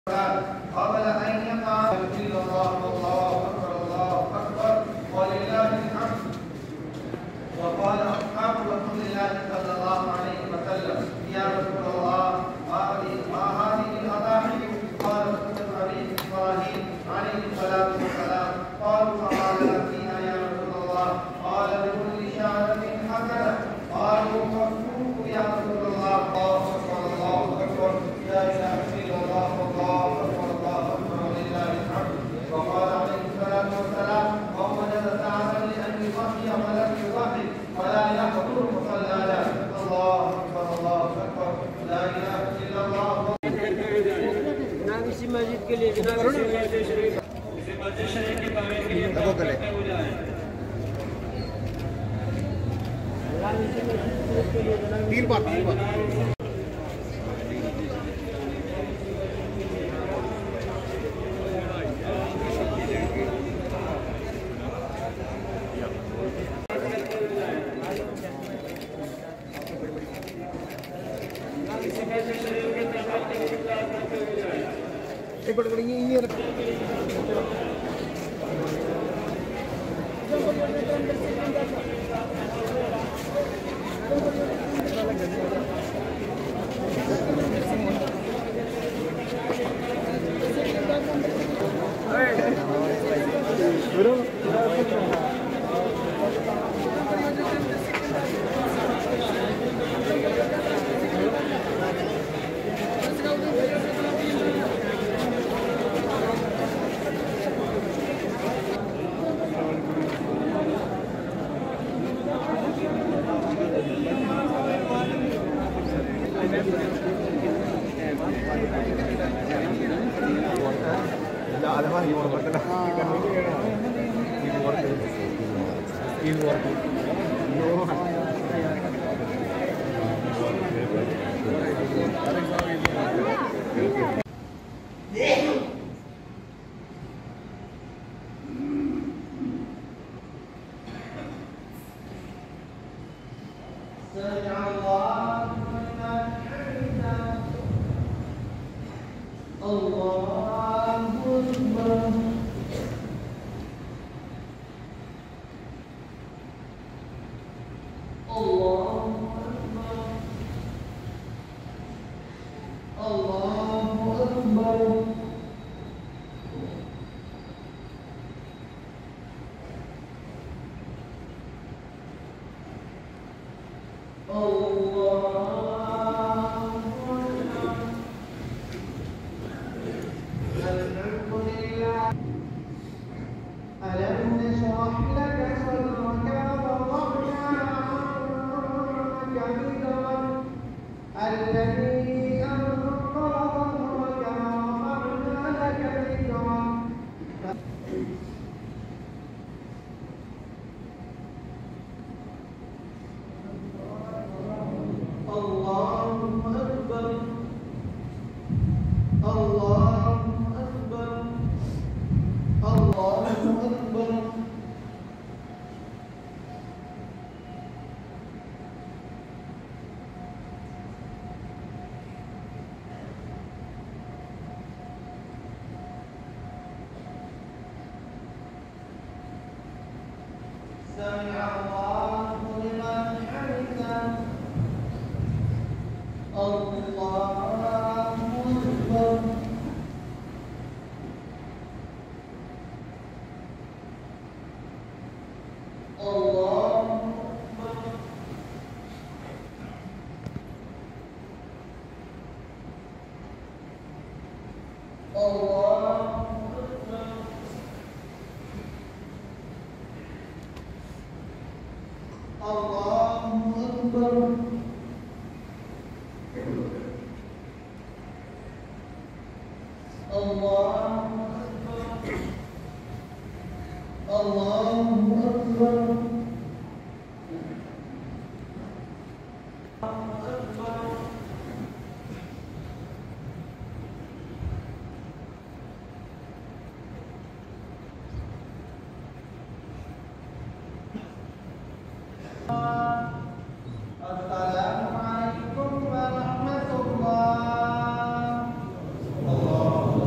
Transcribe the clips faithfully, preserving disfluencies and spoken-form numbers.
قبل أن يقع إلا الله والله أكبر الله أكبر ولله الحمد. وقال أصحاب رسول الله صلى الله عليه وسلم: يا رسول الله ما هذه الأضاحي؟ قال: سنة أبي إبراهيم عليه الصلاة والسلام. قالوا: فما لنا فيها يا رسول الله؟ قال: لكل شارة حسنة. قالوا: فاكتبوه يا رسول الله. الله أكبر الله أكبر لا إله إلا الله والله أكبر الله أكبر ولله الحمد. وقال عليه الصلاة والسلام: من وجد ساعة لأن يضحي فلم يضحي ولا يحضر مصلانا. الله أكبر الله أكبر لا إله إلا الله. जनाब इसी मस्जिद के लिए जनाब इसी मस्जिद शरीफ इसी मस्जिद शरीफ की तामीर के लिए हो जाए। तीन बार तीन बार एक बड़ी बड़ी ये रख Assalamualaikum warahmatullahi wabarakatuh.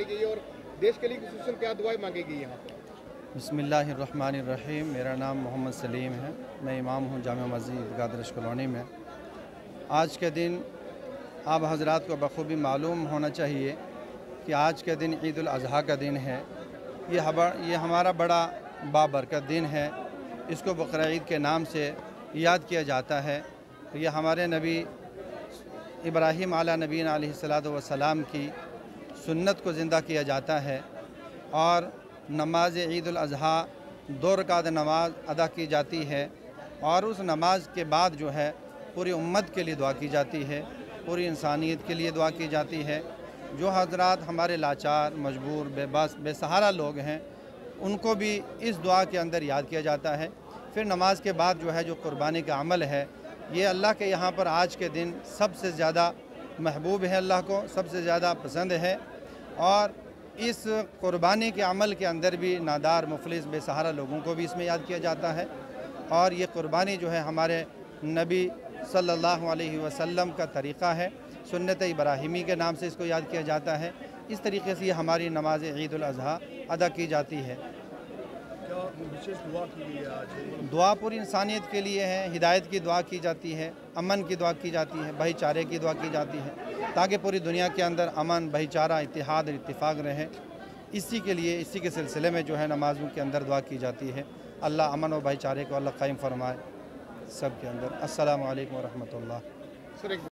पढ़ी गई है और देश के लिए खुसूसन क्या दुआएं मांगी गई यहाँ पर? बिस्मिल्लाहिर्रहमानिर्रहीम। मेरा नाम मोहम्मद सलीम है। मैं इमाम हूँ जामिया मस्जिद गादरश कॉलोनी में। आज के दिन आप हजरात को बखूबी मालूम होना चाहिए कि आज के दिन ईद उल अज़हा का दिन है। ये हबा ये हमारा बड़ा बाबरकत दिन है। इसको बकरा ईद के नाम से याद किया जाता है। ये हमारे नबी इब्राहीम आला नबीन अलैहिस्सलातु वस्सलाम की सुन्नत को ज़िंदा किया जाता है। और नमाज ईद उल अज़हा दो रकात नमाज अदा की जाती है और उस नमाज के बाद जो है पूरी उम्मत के लिए दुआ की जाती है, पूरी इंसानियत के लिए दुआ की जाती है। जो हजरात हमारे लाचार, मजबूर, बेबस, बेसहारा लोग हैं, उनको भी इस दुआ के अंदर याद किया जाता है। फिर नमाज के बाद जो है जो कुर्बानी का अमल है, ये अल्लाह के यहाँ पर आज के दिन सबसे ज़्यादा महबूब है, अल्लाह को सबसे ज़्यादा पसंद है। और इस कुर्बानी के अमल के अंदर भी नादार, मुफलिस, बेसहारा लोगों को भी इसमें याद किया जाता है। और ये कुर्बानी जो है हमारे नबी सल्लल्लाहु अलैहि वसल्लम का तरीक़ा है। सुन्नत इब्राहिमी के नाम से इसको याद किया जाता है। इस तरीके से ये हमारी नमाज ईद उल अज़हा अदा की जाती है। क्या विशेष दुआ की गई है आज? दुआ पूरी इंसानियत के लिए है। हिदायत की दुआ की जाती है, अमन की दुआ की जाती है, भाईचारे की दुआ की जाती है, ताकि पूरी दुनिया के अंदर अमन, भाईचारा, इत्तेहाद और इत्तिफाक रहे। इसी के लिए, इसी के सिलसिले में जो है नमाज़ों के अंदर दुआ की जाती है। अल्लाह अमन और भाईचारे को अल्लाह कायम फरमाए सब के अंदर। अस्सलामु अलैकुम व रहमतुल्लाह।